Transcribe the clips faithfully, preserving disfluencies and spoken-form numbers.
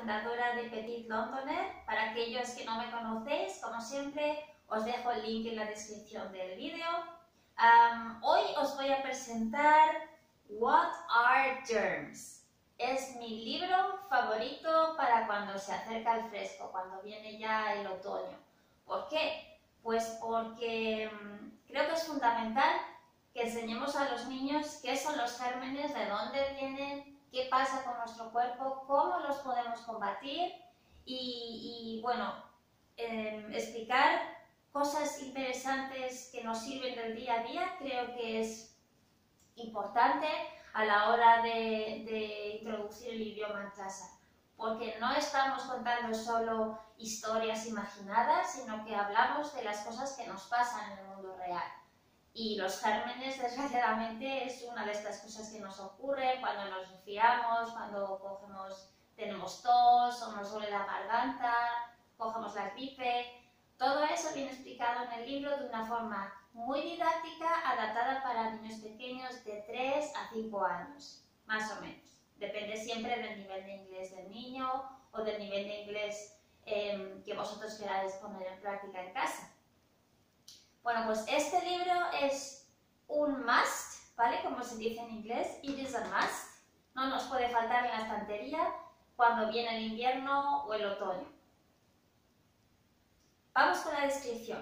fundadora de Petit Londoner. Para aquellos que no me conocéis, como siempre, os dejo el link en la descripción del vídeo. Um, hoy os voy a presentar What are Germs? Es mi libro favorito para cuando se acerca el fresco, cuando viene ya el otoño. ¿Por qué? Pues porque um, creo que es fundamental que enseñemos a los niños qué son los gérmenes, de dónde vienen, qué pasa con nuestro cuerpo, cómo los podemos combatir y, y bueno, eh, explicar cosas interesantes que nos sirven del día a día. Creo que es importante a la hora de, de introducir el idioma en casa, porque no estamos contando solo historias imaginadas, sino que hablamos de las cosas que nos pasan en el mundo real. Y los gérmenes, desgraciadamente, es una de estas cosas que nos ocurre cuando nos resfriamos, cuando cogemos, tenemos tos o nos duele la garganta, cogemos la gripe. Todo eso viene explicado en el libro de una forma muy didáctica, adaptada para niños pequeños de tres a cinco años, más o menos. Depende siempre del nivel de inglés del niño o del nivel de inglés eh, que vosotros queráis poner en práctica en casa. Bueno, pues este libro es un must, ¿vale? Como se dice en inglés, it is a must. No nos puede faltar en la estantería cuando viene el invierno o el otoño. Vamos con la descripción.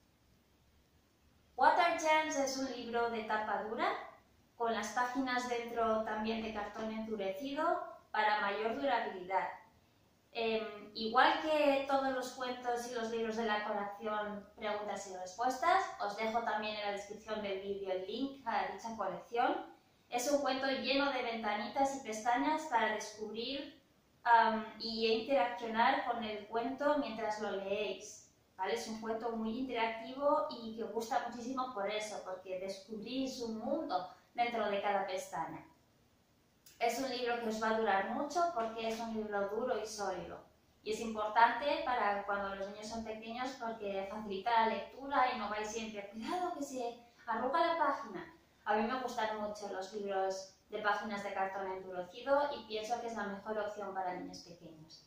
What are Germs es un libro de tapa dura, con las páginas dentro también de cartón endurecido para mayor durabilidad. Eh, igual que todos los cuentos y los libros de la colección Preguntas y Respuestas, os dejo también en la descripción del vídeo el link a dicha colección. Es un cuento lleno de ventanitas y pestañas para descubrir um, y interaccionar con el cuento mientras lo leéis, ¿vale? Es un cuento muy interactivo y que os gusta muchísimo por eso, porque descubrís un mundo dentro de cada pestaña. Es un libro que os va a durar mucho porque es un libro duro y sólido. Y es importante para cuando los niños son pequeños porque facilita la lectura y no vais siempre, cuidado que se arruga la página. A mí me gustan mucho los libros de páginas de cartón endurecido y pienso que es la mejor opción para niños pequeños.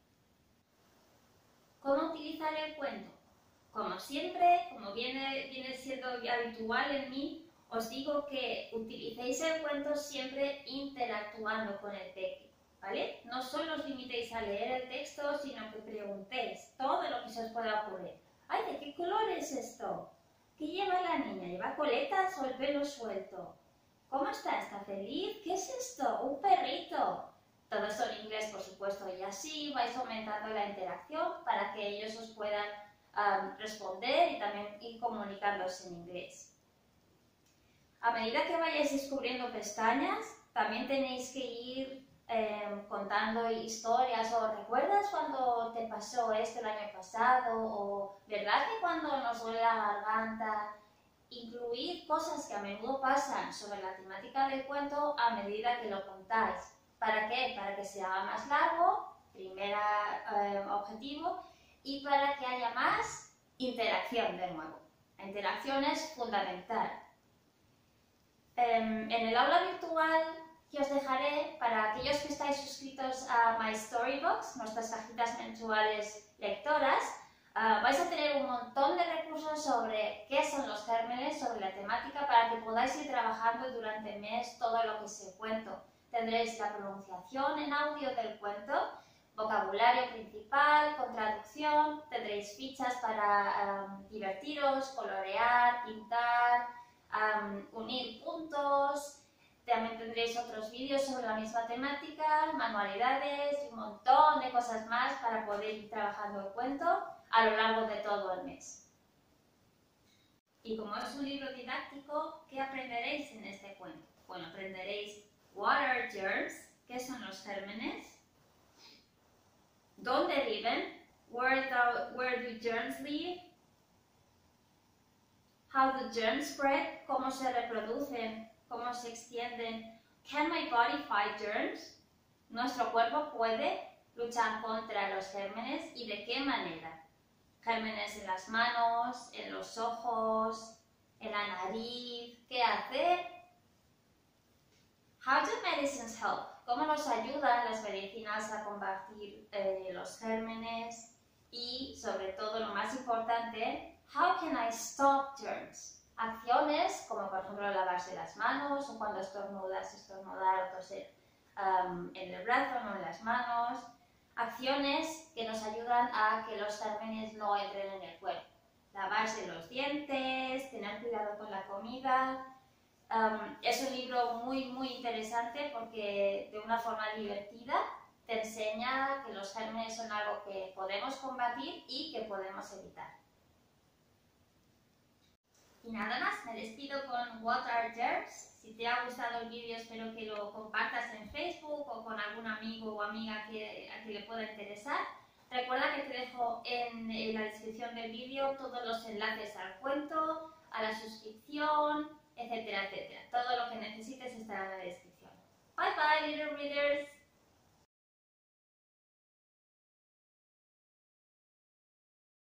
¿Cómo utilizar el cuento? Como siempre, como viene, viene siendo habitual en mí, os digo que utilicéis el cuento siempre interactuando con el peque, ¿vale? No solo os limitéis a leer el texto, sino que preguntéis todo lo que se os pueda ocurrir. ¡Ay, de qué color es esto! ¿Qué lleva la niña? ¿Lleva coletas o el pelo suelto? ¿Cómo está? ¿Está feliz? ¿Qué es esto? ¡Un perrito! Todo esto en inglés, por supuesto, y así vais aumentando la interacción para que ellos os puedan um, responder y también ir comunicándose en inglés. A medida que vayáis descubriendo pestañas, también tenéis que ir eh, contando historias o ¿recuerdas cuando te pasó esto el año pasado? O ¿verdad que cuando nos duele la garganta? Incluir cosas que a menudo pasan sobre la temática del cuento a medida que lo contáis. ¿Para qué? Para que se haga más largo, primer eh, objetivo, y para que haya más interacción de nuevo. La interacción es fundamental. En el aula virtual que os dejaré, para aquellos que estáis suscritos a My Storybox, nuestras cajitas mensuales lectoras, uh, vais a tener un montón de recursos sobre qué son los gérmenes, sobre la temática, para que podáis ir trabajando durante el mes todo lo que es el cuento. Tendréis la pronunciación en audio del cuento, vocabulario principal, con traducción, tendréis fichas para um, divertiros, colorear, pintar, Um, unir puntos. También tendréis otros vídeos sobre la misma temática, manualidades y un montón de cosas más para poder ir trabajando el cuento a lo largo de todo el mes. Y como es un libro didáctico, ¿qué aprenderéis en este cuento? Bueno, aprenderéis What are germs? ¿Qué son los gérmenes? ¿Dónde viven? Where do, where do germs live? How do germs spread? ¿Cómo se reproducen? ¿Cómo se extienden? Can my body fight germs? ¿Nuestro cuerpo puede luchar contra los gérmenes y de qué manera? Gérmenes en las manos, en los ojos, en la nariz. ¿Qué hacer? How do medicines help? cómo nos ayudan las medicinas a combatir eh, los gérmenes y, sobre todo, lo más importante, how can I stop germs? Acciones como, por ejemplo, lavarse las manos o cuando estornudas, estornudar o toser um, en el brazo, no en las manos. Acciones que nos ayudan a que los gérmenes no entren en el cuerpo. Lavarse los dientes, tener cuidado con la comida. Um, es un libro muy muy interesante porque de una forma divertida te enseña que los gérmenes son algo que podemos combatir y que podemos evitar. Y nada más, me despido con What are Germs. Si te ha gustado el vídeo espero que lo compartas en Facebook o con algún amigo o amiga que, a quien le pueda interesar. Recuerda que te dejo en, en la descripción del vídeo todos los enlaces al cuento, a la suscripción, etcétera, etcétera. Todo lo que necesites estará en la descripción. Bye bye, little readers!